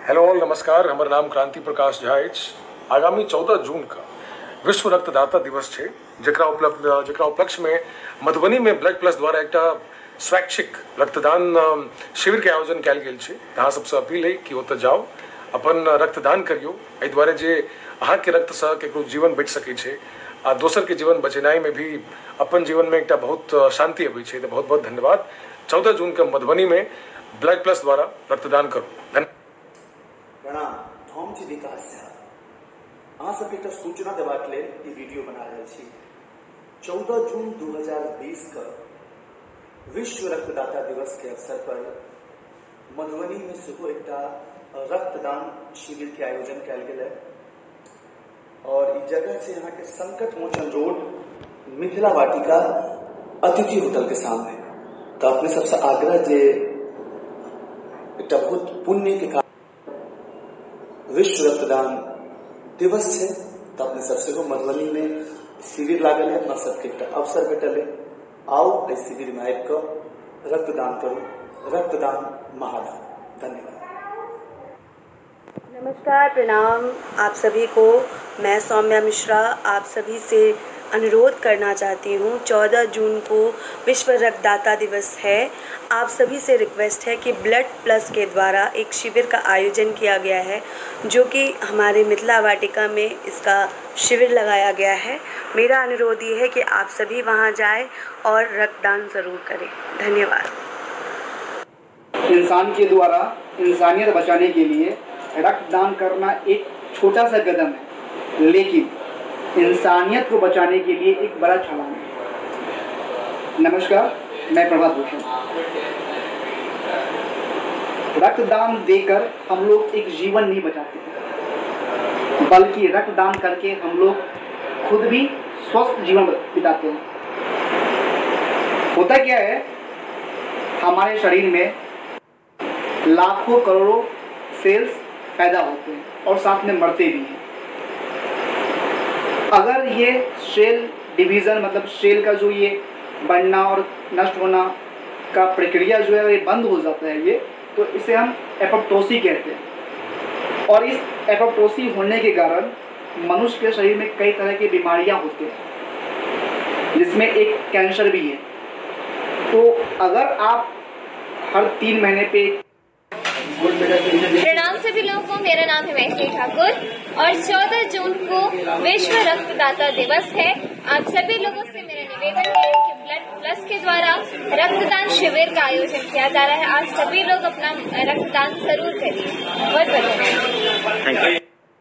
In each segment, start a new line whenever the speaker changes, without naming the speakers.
Hello all, नमस्कार। हमार नाम क्रांति प्रकाश झा अछि। आगामी 14 जून का विश्व रक्तदाता दिवस है, जकरा उपलक्ष्य में मधुबनी में ब्लड प्लस द्वारा एक स्वैच्छिक रक्तदान शिविर के आयोजन कयल गेल छै। अहाँ सबसे अपील है कि ओतऽ जाओ, अपन रक्तदान करियो। एहि दुआरे जे अहाँ के रक्त से केकरो जीवन बचि सकै छै आ दोसर के जीवन बचेनाई में भी अपन जीवन में एक बहुत शांति अबै छै। तो बहुत बहुत धन्यवाद। 14 जून के मधुबनी में ब्लड प्लस द्वारा रक्तदान करू।
प्रणाम, हम छी विकास झा। अहाँ सबके एकटा सूचना देबाक लेल ई वीडियो बना रहल छी। 14 जून 2020 का विश्व रक्तदाता दिवस के अवसर पर मधुबनी में सेहो एकटा रक्तदान शिविर के आयोजन कयल गेल है और ई जगह छै यहाँ के संकट मोचन रोड, मिथिला वाटिका, अतिथि होटल के सामने। तो अपने सबसे आग्रह जे एकटा बहुत पुण्य के विश्व रक्तदान दिवस है, तो अपने सबसे को मधुबनी में शिविर लागल है, अपना सबके एक अवसर भेटल है। आओ इस शिविर में आकर रक्तदान करूँ। रक्तदान महादान। धन्यवाद।
नमस्कार, प्रणाम आप सभी को। मैं सौम्या मिश्रा आप सभी से अनुरोध करना चाहती हूँ। 14 जून को विश्व रक्तदाता दिवस है। आप सभी से रिक्वेस्ट है कि ब्लड प्लस के द्वारा एक शिविर का आयोजन किया गया है, जो कि हमारे मिथिला वाटिका में इसका शिविर लगाया गया है। मेरा अनुरोध ये है कि आप सभी वहाँ जाएं और रक्तदान ज़रूर करें। धन्यवाद।
इंसान के द्वारा इंसानियत बचाने के लिए रक्तदान करना एक छोटा सा कदम है, लेकिन इंसानियत को बचाने के लिए एक बड़ा छलांग है। नमस्कार, मैं प्रभात भूषण। रक्तदान देकर हम लोग एक जीवन नहीं बचाते, बल्कि रक्तदान करके हम लोग खुद भी स्वस्थ जीवन बिताते हैं। होता क्या है, हमारे शरीर में लाखों करोड़ों सेल्स पैदा होते हैं और साथ में मरते भी हैं। अगर ये सेल डिवीज़न मतलब सेल का जो ये बढ़ना और नष्ट होना का प्रक्रिया जो है ये बंद हो जाता है, ये तो इसे हम एपोप्टोसी कहते हैं। और इस एपोप्टोसी होने के कारण मनुष्य के शरीर में कई तरह की बीमारियां होती हैं, जिसमें एक कैंसर भी है। तो अगर आप हर 3 महीने पे
प्रणाम सभी लोगों को। मेरा नाम है मैथिली ठाकुर और 14 जून को विश्व रक्तदाता दिवस है। आप सभी लोगों से मेरा निवेदन है कि ब्लड प्लस के द्वारा रक्तदान शिविर का आयोजन किया जा रहा है। आप सभी लोग अपना रक्तदान जरूर करिए। बहुत बहुत धन्यवाद।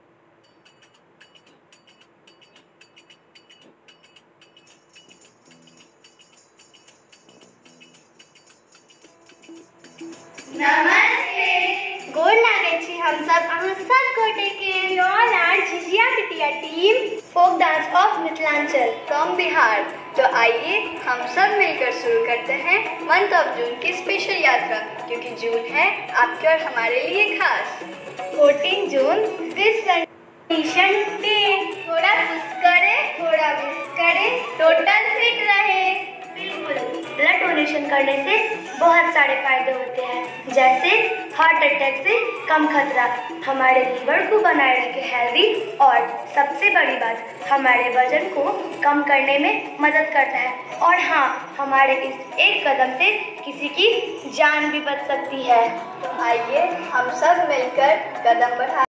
नमस्ते, गोड़ लागे छी हम सब अहाँ सब गोटे के लॉन एंड झिझिया बिटिया team folk dance of Mithilanchal from Bihar. तो आइए हम सब मिलकर शुरू करते हैं मंथ ऑफ जून की स्पेशल यात्रा, क्योंकि जून है आपके और हमारे लिए खास। 14 जून विश्व डोनेशन डे। थोड़ा पुश करे, थोड़ा मिस करे, टोटल फिट रहे। बिल्कुल, ब्लड डोनेशन करने से बहुत सारे फायदे होते हैं, जैसे हार्ट अटैक से कम खतरा, हमारे लीवर को बनाए रखे हेल्दी, और सबसे बड़ी बात हमारे वजन को कम करने में मदद करता है। और हाँ, हमारे इस एक कदम से किसी की जान भी बच सकती है। तो आइए हम सब मिलकर कदम बढ़ा